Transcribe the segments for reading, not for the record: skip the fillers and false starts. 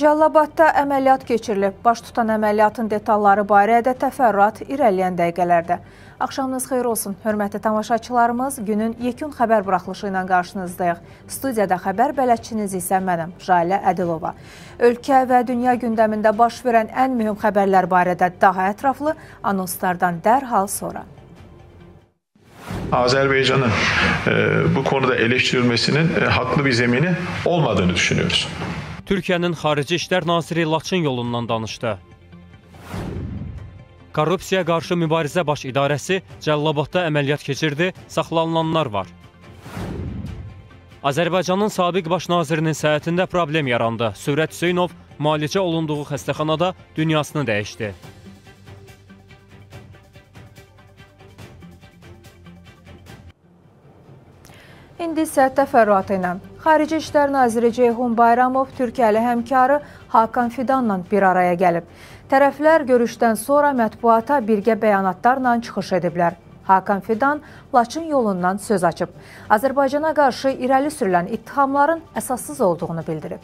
Cəlilabadda əməliyyat keçirilib. Baş tutan əməliyyatın detalları barədə təfərrüat irəliləyən dəqiqələrdə. Axşamınız xeyir olsun, hörmətli tamaşaçılarımız. Günün yekun xəbər buraxılışı ilə qarşınızdayıq. Studiyada xəbər bələdçiniz isə mənəm, Jalə Ədilova. Ölkə və dünya gündəmində baş verən ən mühüm xəbərlər barədə daha ətraflı anonslardan dərhal sonra. Azerbaycan'ın bu konuda eleştirilmesinin haklı bir zemini olmadığını düşünüyoruz. Türkiyənin Xarici İşlər Naziri Laçın yolundan danışdı. Korrupsiyaya qarşı mübarizə baş idarəsi Cəlilabadda əməliyyat keçirdi, saxlanılanlar var. Azərbaycanın sabiq baş nazirinin səhhətində problem yarandı. Sürət Hüseynov müalicə olunduğu xəstəxanada dünyasını dəyişdi. İndi isə təfərrüatı ilə. Xarici İşlər Naziri Ceyhun Bayramov Türkiyəli həmkarı Hakan Fidanla bir araya gəlib. Tərəflər görüşdən sonra mətbuata birgə bəyanatlarla çıxış ediblər. Hakan Fidan Laçın yolundan söz açıb. Azərbaycana qarşı irəli sürülən ittihamların əsassız olduğunu bildirib.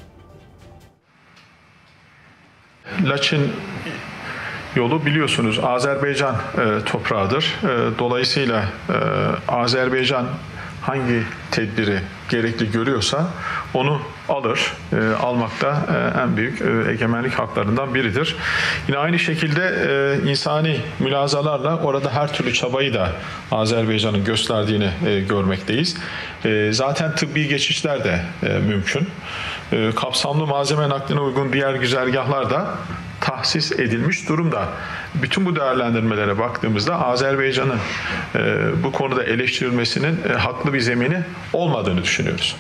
Laçın yolu biliyorsunuz Azerbaycan toprağıdır. Dolayısıyla Azerbaycan hangi tedbiri gerekli görüyorsa onu alır. Almakta en büyük egemenlik haklarından biridir. Yine aynı şekilde insani mülazalarla orada her türlü çabayı da Azerbaycan'ın gösterdiğini görmekteyiz. Zaten tıbbi geçişler de mümkün. Kapsamlı malzeme nakline uygun diğer güzergahlar da tahsis edilmiş durumda. Bütün bu değerlendirmelere baktığımızda Azerbaycan'ın bu konuda eleştirilmesinin haklı bir zemini olmadığını düşünüyoruz.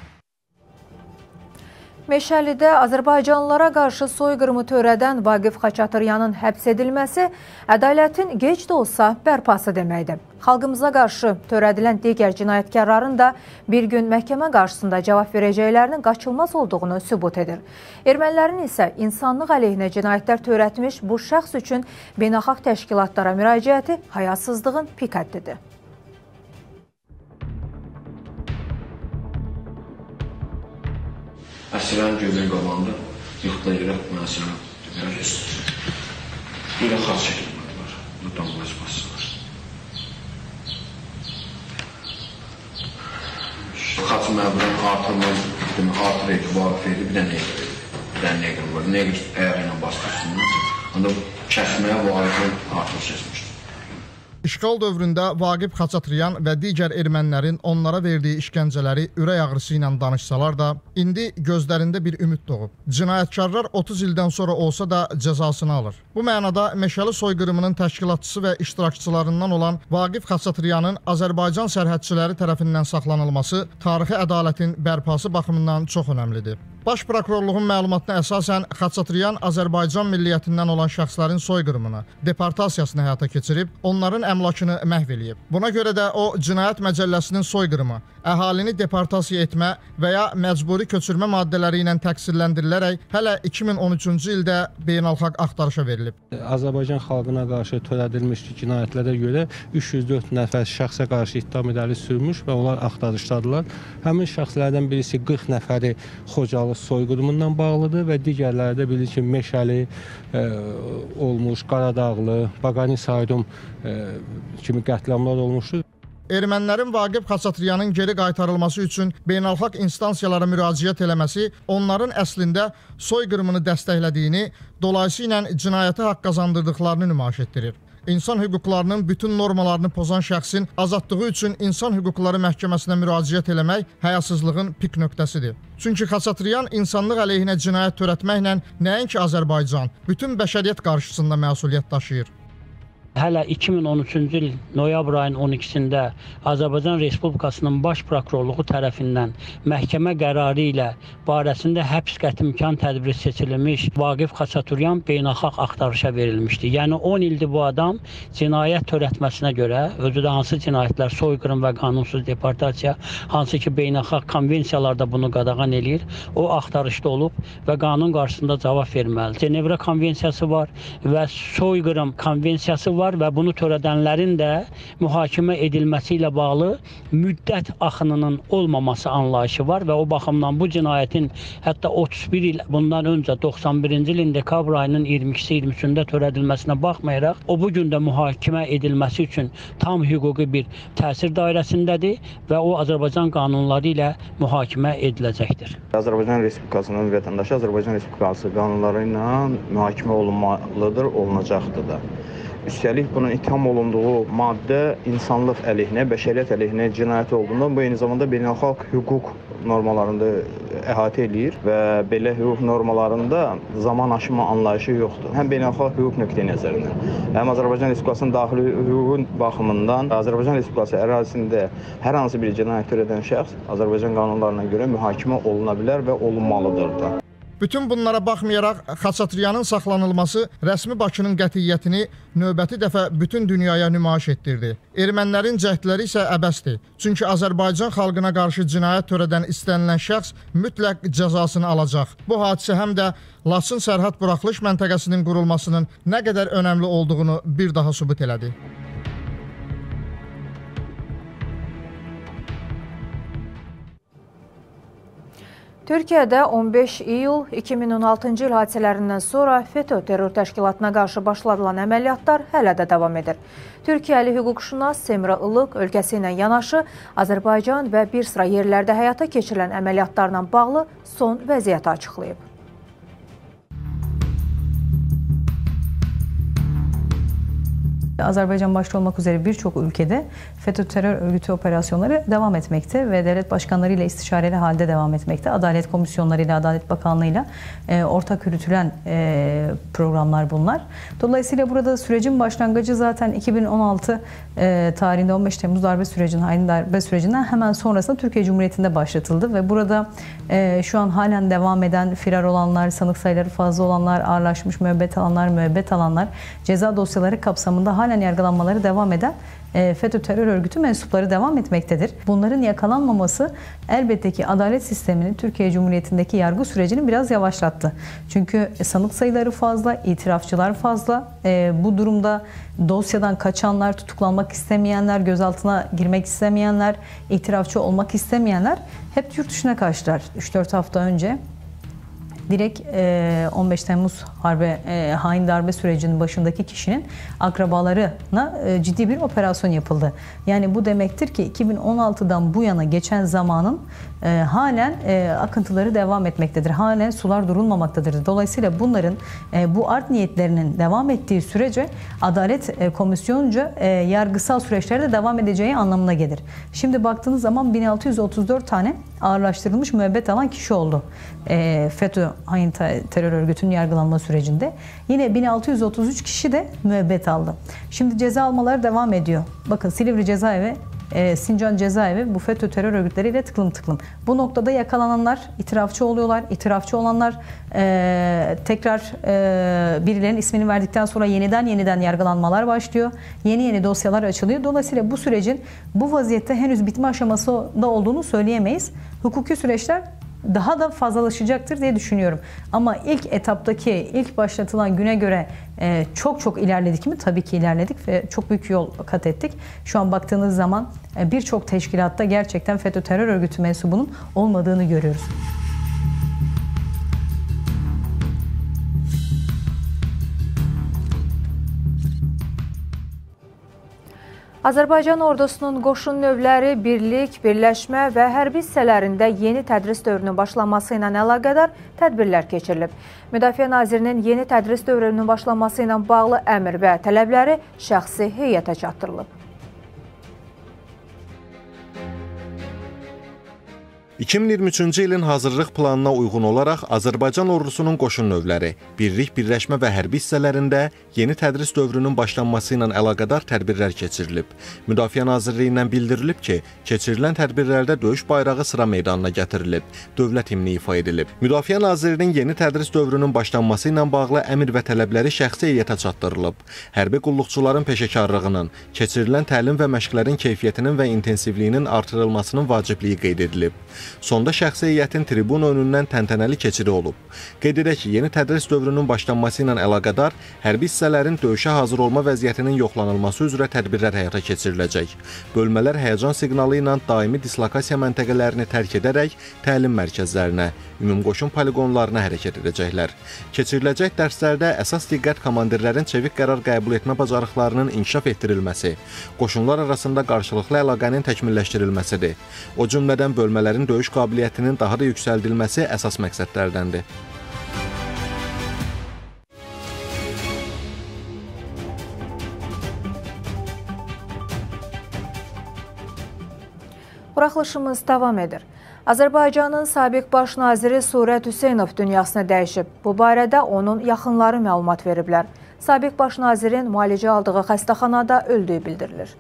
Meşəlidə Azərbaycanlılara qarşı soyqırımı törədən Vaqif Xaçatüryanın həbs edilməsi ədalətin gec də olsa bərpası deməkdir. Xalqımıza qarşı törədilən digər cinayətkarların da bir gün məhkəmə qarşısında cavab verəcəklərinin qaçılmaz olduğunu sübut edir. Ermənilərin isə insanlıq əleyhinə cinayətlər törətmiş bu şəxs üçün beynəlxalq təşkilatlara müraciəti hayasızlığın pik həddidir. Əsrənin gövdən qabağında yıxıla yerək mənasını bir də xas çəkilməli var. Buradan vazifasılar. Xas məbulun artır etibarı verdi, bir də neqr var. Neqr əyağı ilə bastırsınlar. Onda kəsməyə Vaqifin artıq kəsmişdir. İşğal dövründə Vaqif Xaçatüryan və digər ermənilərin onlara verdiyi işgəncələri ürək ağrısı ilə danışsalar da, indi gözlərində bir ümid doğub. Cinayətkarlar 30 ildən sonra olsa da cəzasını alır. Bu mənada Meşəli soyqırımının təşkilatçısı və iştirakçılarından olan Vaqif Xaçatüryanın Azərbaycan sərhədçiləri tərəfindən saxlanılması tarixi ədalətin bərpası baxımından çox önəmlidir. Baş prokurorluğun məlumatına əsasən Xaçatüryan Azərbaycan milliyyətindən olan şəxslərin soyqırımını, deportasiyasını həyata keçirib, onların əmlakını məhv eləyib. Buna görə də o, Cinayət Məcəlləsinin soyqırımı, əhalini deportasiya etmə və ya məcburi köçürmə maddələri ilə təqsirləndirilərək hələ 2013-cü ildə beynəlxalq axtarışa verilib. Azərbaycan xalqına qarşı törədilmiş cinayətlərə görə 304 nəfər şəxsə qarşı ittiham irəli sürmüş və onlar axtarışdadılar. Həmin şəxslərdən birisi 40 nəfəri Xocalı soyqırımından bağlıdır və digərləri də bilir ki, Meşəli olmuş, Qaradağlı, Baqani Saydum kimi qətliamlar olmuşdur. Ermənilərin Vaqif Xaçatüryanın geri qaytarılması üçün beynəlxalq instansiyalara müraciət eləməsi onların əslində soyqırımını dəstəklədiyini, dolayısıyla cinayəti haqq qazandırdıqlarını nümayiş etdirir. İnsan hüquqlarının bütün normalarını pozan şəxsin azadlığı üçün İnsan Hüquqları Məhkəməsinə müraciət eləmək həyasızlığın pik nöqtəsidir. Çünki Xaçatüryan insanlıq əleyhinə cinayət törətməklə nəinki Azərbaycan, bütün bəşəriyyət qarşısında məsuliyyət daşıyır. Hələ 2013-cü il noyabr ayının 12-sində Azərbaycan Respublikasının Baş Prokurorluğu tərəfindən məhkəmə qərarı ilə barəsində həbs qəti imkan tədbiri seçilmiş Vaqif Xaçatüryan beynəlxalq axtarışa verilmişdi. Yəni 10 ildir bu adam cinayət törətməsinə görə, özü də hansı cinayətlər, soyqırım və qanunsuz deportasiya, hansı ki beynəlxalq konvensiyalarda bunu qadağan eləyir, o axtarışda olub və qanun qarşısında cavab verməlidir. Cenevra konvensiyası var və soyqırım konvensiyası var. var və bunu törədənlərin də mühakimə edilməsi ilə bağlı müddət axınının olmaması anlayışı var və o baxımdan bu cinayətin hətta 31 il bundan öncə 91-ci ilin dekabr ayının 22-si 23-də törədilməsinə baxmayaraq, o bu gün də mühakimə edilməsi üçün tam hüquqi bir təsir dairəsindədir və o Azərbaycan qanunları ilə mühakimə ediləcəkdir. Azərbaycan Respublikasının vətəndaşı Azərbaycan Respublikası qanunları ilə mühakimə olunmalıdır, olunacaqdır da. Üstəlik bunun ittiham olunduğu maddə insanlıq əleyhinə, bəşəriyyət əleyhinə cinayət olduğundan bu eyni zamanda beynəlxalq hüquq normalarında əhatə eləyir və belə hüquq normalarında zaman aşımı anlayışı yoxdur. Həm beynəlxalq hüquq nöqteyi nəzərindən, həm Azərbaycan Respublikasının daxili hüququn baxımından Azərbaycan Respublikası ərazisində hər hansı bir cinayət törədən şəxs Azərbaycan qanunlarına görə mühakimə oluna bilər və olunmalıdır da. Bütün bunlara baxmayaraq, Xaçatryanın saxlanılması rəsmi Bakının qətiyyətini növbəti dəfə bütün dünyaya nümayiş etdirdi. Ermənilərin cəhdləri isə əbəsdir. Çünki Azərbaycan xalqına qarşı cinayət törədən istənilən şəxs mütləq cəzasını alacaq. Bu hadisə həm də Laçın sərhəd buraxılış məntəqəsinin qurulmasının nə qədər önəmli olduğunu bir daha sübut elədi. Türkiyədə 15 iyul 2016-cı il hadisələrindən sonra FETÖ terror təşkilatına qarşı başladılan əməliyyatlar hələ də davam edir. Türkiyəli hüquqşünas Semra Ilıq ölkəsi ilə yanaşı Azərbaycan və bir sıra yerlərdə həyata keçirilən əməliyyatlarla bağlı son vəziyyəti açıqlayıb. Azerbaycan başta olmak üzere birçok ülkede FETÖ terör örgütü operasyonları devam etmekte ve devlet başkanları ile istişareli halde devam etmekte. Adalet komisyonları ile, Adalet Bakanlığı ile ortak yürütülen programlar bunlar. Dolayısıyla burada sürecin başlangıcı zaten 2016 tarihinde 15 Temmuz darbe sürecinin, hain darbe sürecinden hemen sonrasında Türkiye Cumhuriyeti'nde başlatıldı ve burada şu an halen devam eden firar olanlar, sanık sayıları fazla olanlar, ağırlaşmış müebbet alanlar, ceza dosyaları kapsamında halen yargılanmaları devam eden FETÖ terör örgütü mensupları devam etmektedir. Bunların yakalanmaması elbette ki adalet sisteminin Türkiye Cumhuriyeti'ndeki yargı sürecini biraz yavaşlattı. Çünkü sanık sayıları fazla, itirafçılar fazla. Bu durumda dosyadan kaçanlar, tutuklanmak istemeyenler, gözaltına girmek istemeyenler, itirafçı olmak istemeyenler hep yurt dışına kaçtılar 3-4 hafta önce. Direkt 15 Temmuz hain darbe sürecinin başındaki kişinin akrabalarına ciddi bir operasyon yapıldı. Yani bu demektir ki 2016'dan bu yana geçen zamanın halen akıntıları devam etmektedir. Halen sular durulmamaktadır. Dolayısıyla bunların bu art niyetlerinin devam ettiği sürece Adalet Komisyonunca yargısal süreçlerde devam edeceği anlamına gelir. Şimdi baktığınız zaman 1634 tane ağırlaştırılmış müebbet alan kişi oldu. FETÖ hain terör örgütünün yargılanma sürecinde. Yine 1633 kişi de müebbet aldı. Şimdi ceza almaları devam ediyor. Bakın Silivri cezaevi, Sincan cezaevi bu FETÖ terör örgütleriyle tıklım tıklım. Bu noktada yakalananlar itirafçı oluyorlar. İtirafçı olanlar tekrar birilerinin ismini verdikten sonra yeniden yargılanmalar başlıyor. Yeni dosyalar açılıyor. Dolayısıyla bu sürecin bu vaziyette henüz bitme aşamasında olduğunu söyleyemeyiz. Hukuki süreçler daha da fazlalaşacaktır diye düşünüyorum. Ama ilk etaptaki, ilk başlatılan güne göre çok ilerledik mi? Tabii ki ilerledik ve çok büyük yol kat ettik. Şu an baktığınız zaman birçok teşkilatta gerçekten FETÖ terör örgütü mensubunun olmadığını görüyoruz. Azərbaycan ordusunun qoşun növləri, birlik, birləşmə və hərbi hissələrində yeni tədris dövrünün başlanması ilə əlaqədar tədbirlər keçirilib. Müdafiə Nazirinin yeni tədris dövrünün başlanması ilə bağlı əmr və tələbləri şəxsi heyətə çatdırılıb. 2023-cü ilin hazırlıq planına uyğun olaraq Azərbaycan ordusunun qoşun növləri, birlik, birləşmə və hərbi hissələrində yeni tədris dövrünün başlanması ilə əlaqədar tədbirlər keçirilib. Müdafiə Nazirliyindən bildirilib ki, keçirilən tədbirlərdə döyüş bayrağı sıra meydanına gətirilib, dövlət himni ifa edilib. Müdafiə Nazirliyinin yeni tədris dövrünün başlanması ilə bağlı əmr və tələbləri şəxsi heyətə çatdırılıb. Hərbi qulluqçuların peşəkarlığının, keçirilən təlim və məşqlərin keyfiyyətinin və intensivliyinin artırılmasının vacibliyi qeyd edilib. Sonda şəxsi heyətin tribun önündən təntənəli keçiri olub. Qeyd edək ki, yeni tədris dövrünün başlanması ilə əlaqədar hərbi hissələrin döyüşə hazır olma vəziyyətinin yoxlanılması üzrə tədbirlər həyata keçiriləcək. Bölmələr həyəcan siqnalı ilə daimi dislokasiya məntəqələrini tərk edərək təlim mərkəzlərinə, ümumqoşun poliqonlarına hərəkət edəcəklər. Keçiriləcək dərslərdə əsas diqqət komandirlərin çevik qərar qəbul etmə bacarıqlarının inkişaf etdirilməsi, qoşunlar arasında qarşılıqlı əlaqənin təkmilləşdirilməsidir. O cümlədən bölmələrin döyüş qabiliyyətinin daha da yüksəldilməsi əsas məqsədlərdəndir. Buraxılışımız davam edir. Azərbaycanın sabiq baş naziri Surət Hüseynov dünyasını dəyişib. Bu barədə onun yaxınları məlumat veriblər. Sabiq baş nazirin müalicə aldığı xəstəxanada öldüyü bildirilir.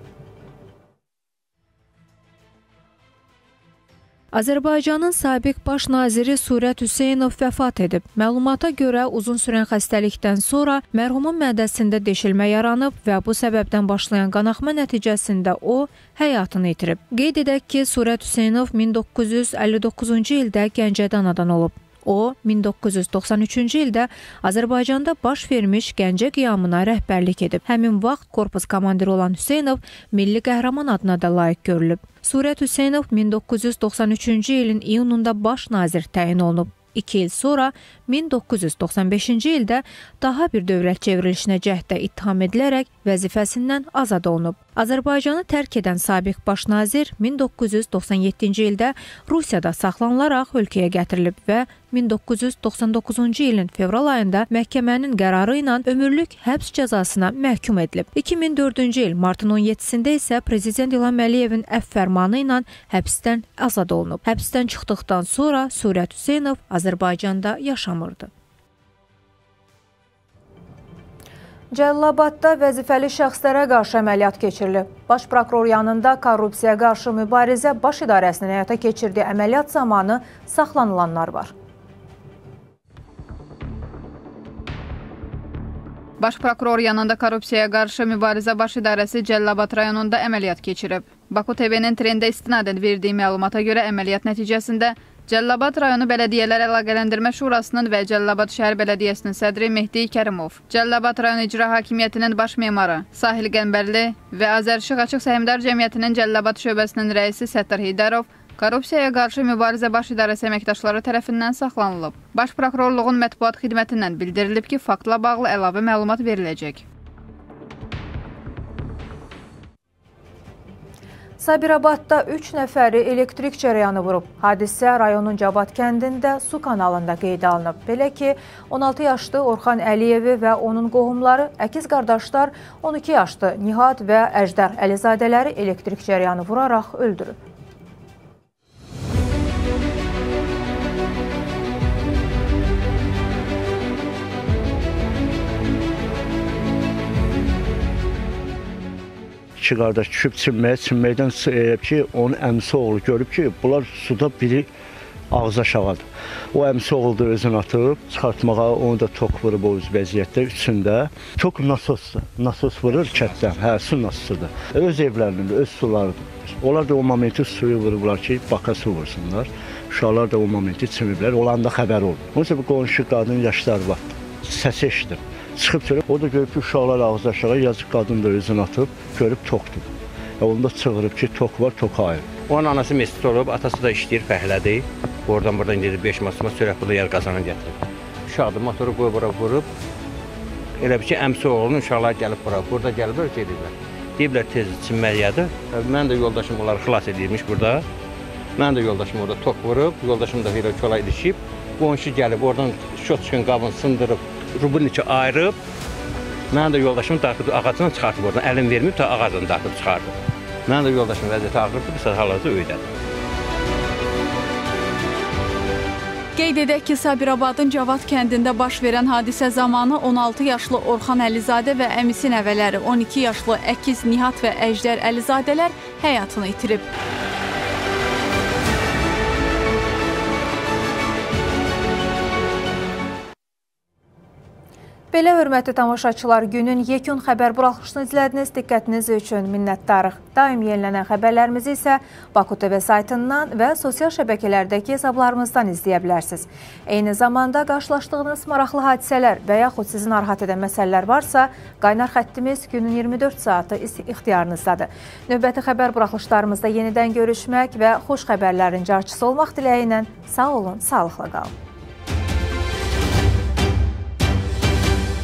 Azərbaycanın sabiq baş naziri Surət Hüseynov vəfat edib. Məlumata görə uzun sürən xəstəlikdən sonra mərhumun mədəsində deşilmə yaranıb və bu səbəbdən başlayan qanaxma nəticəsində o həyatını itirib. Qeyd edək ki, Surət Hüseynov 1959-cu ildə Gəncədə anadan olub. O, 1993-cü ildə Azərbaycanda baş vermiş Gəncə qiyamına rəhbərlik edib. Həmin vaxt korpus komandiri olan Hüseynov milli qəhrəman adına da layiq görülüb. Surət Hüseynov 1993-cü ilin iyununda baş nazir təyin olunub. 2 il sonra 1995-ci ildə daha bir dövlət çevrilişinə cəhddə ittiham edilərək vəzifəsindən azad olunub. Azərbaycanı tərk edən sabiq baş nazir 1997-ci ildə Rusiyada saxlanılaraq ölkəyə gətirilib və 1999-cu ilin fevral ayında məhkəmənin qərarı ilə ömürlük həbs cəzasına məhkum edilib. 2004-cü il martın 17-sində isə Prezident İlham Əliyevin əfv fərmanı ilə həbsdən azad olunub. Həbsdən çıxdıqdan sonra Surət Hüseynov Azərbaycanda yaşamırdı. Cəlilabadda vəzifəli şəxslərə qarşı əməliyyat keçirilib. Baş prokuror yanında korrupsiyaya qarşı mübarizə baş idarəsinin həyata keçirdiyi əməliyyat zamanı saxlanılanlar var. Baş prokuror yanında korrupsiyaya qarşı mübarizə baş idarəsi Cəlilabad rayonunda əməliyyat keçirib. Baku TV-nin trendə istinadən verdiyi məlumata görə əməliyyat nəticəsində Cəlilabad rayonu Bələdiyyələr Əlaqələndirmə Şurasının və Cəlilabad şəhər bələdiyyəsinin sədri Mehdi Kərimov, Cəlilabad rayon icra hakimiyyətinin baş memarı Sahil Qəmbərli və Azərişıq Açıq Səhmdar Cəmiyyətinin Cəlilabad şöbəsinin rəisi Səttar Heydərov korrupsiyaya qarşı mübarizə baş idarəsi əməkdaşları tərəfindən saxlanılıb. Baş prokurorluğun mətbuat xidmətindən bildirilib ki, faktla bağlı əlavə məlumat veriləcək. Sabirabadda 3 nəfəri elektrik cərəyanı vurub. Hadisə rayonun Cavad kəndində su kanalında qeydə alınıb. Belə ki, 16 yaşlı Orxan Əliyevi və onun qohumları, əkiz qardaşlar 12 yaşlı Nihat və Əjdər Əlizadələri elektrik cərəyanı vuraraq öldürüb. İki qardaş düşüb çimməkdən ki, onun əmsi oğlu görüb ki, bunlar suda biri ağza aşağıdır. O əmsi oğlu da özünü atıb, çıxartmağa, onu da tok vurub o vəziyyətdə, üçündə. Tok nasosdur, nasos vurur kətdən, su nasosudur. Öz evlərinin, öz sularıdır. Onlar da o momenti suyu vurublar ki, baka su vursunlar. Uşaqlar da o momenti çimiblər, olanda xəbər oldu. Onun üçün bu qonşu qadın yaşlar var, səsi eşidir. Çıxıb görüb, o da görüb ki, uşaqlar ağzı aşağı, yazıq qadın da özünü atıb, görüb tokdur. Onda çığırıb ki, tok var, tok ayır. Onun anası mesut olub, atası da işləyir, fəhlədir. Oradan gedir, 5 masma sürək burada yer qazanı gətirib. Uşaqdır, motoru qoy bura vurub. Elə bir ki, əmsi oğlunun uşaqlar gəlib bura, burada gəlib gedirlər. Deyiblər, tez çinməliyədir. Mən də yoldaşım onları xilas edilmiş burada. Mən də yoldaşım orada tok vurub, yoldaşım da elə kola ilişib. Qonşu gəlib, oradan şot çıxın qabını sındırıb, rubun içi ayırıb, mən də yoldaşımı dartıb ağacından çıxartıb oradan, əlim verməyib da ağacından dartıb çıxartıb. Mən də yoldaşımın vəziyyəti ağırdı, bu saat hal-hazırda öydədir. Qeyd edək ki, Sabirabadın Cavad kəndində baş verən hadisə zamanı 16 yaşlı Orxan Əlizadə və əmisi nəvələri 12 yaşlı əkiz Nihat və Əjdər Əlizadələr həyatını itirib. Belə hörmətli tamaşaçılar, günün yekun xəbər buraxılışını izlədiniz. Diqqətiniz üçün minnətdarıq. Daim yenilənən xəbərlərimizi isə Baku TV saytından və sosial şəbəkələrdəki hesablarımızdan izləyə bilərsiniz. Eyni zamanda qarşılaşdığınız maraqlı hadisələr və yaxud sizi narahat edən məsələlər varsa, qaynar xəttimiz günün 24 saatı ixtiyarınızdadır. Növbəti xəbər buraxılışlarımızda yenidən görüşmək və xoş xəbərlərin carçısı olmaq diləyi ilə sağ olun, sağlıqla qalın.